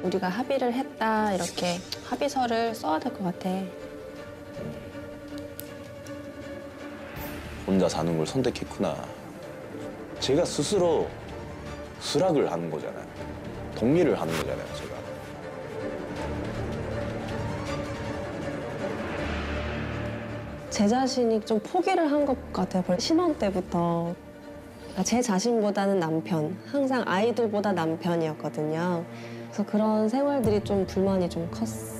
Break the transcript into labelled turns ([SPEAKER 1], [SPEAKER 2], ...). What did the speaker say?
[SPEAKER 1] 우리가 합의를 했다 이렇게 합의서를 써야 될 것 같아.
[SPEAKER 2] 혼자 사는 걸 선택했구나. 제가 스스로 수락을 하는 거잖아요. 독립을 하는 거잖아요, 제가.
[SPEAKER 1] 제 자신이 좀 포기를 한 것 같아요. 벌써 신혼 때부터. 제 자신보다는 남편, 항상 아이들보다 남편이었거든요. 그래서 그런 생활들이 좀 불만이 좀 컸어요.